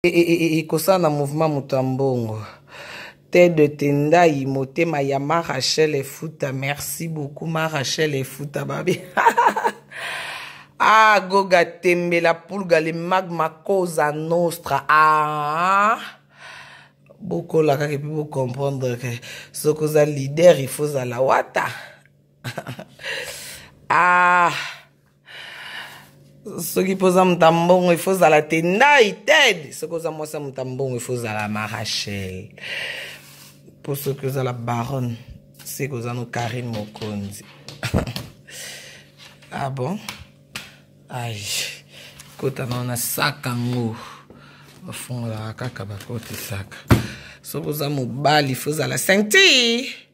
Et ça na mouvement mutambongo. Tête de Tendai, motema ya Rachel et Fouta. Merci beaucoup, Rachel et Fouta, babi. Ah, goga tembe la pulga, le magma cosa nostra. Ah, beaucoup là, qui peut comprendre que ce que ça leader, il faut ça la wata. Ah, ce qui pose un tambon, il faut ça la Tendai, Ted. Ce que ça moi ça tambon, il faut ça la Rachel. Pour ce que ça la baronne, c'est que ça nous Karine Mokonzi. Ah bon? Aïe, quand on a sac en haut, au fond, la caca, côté sac. Ce que ça nous balle, il faut ça la sentir.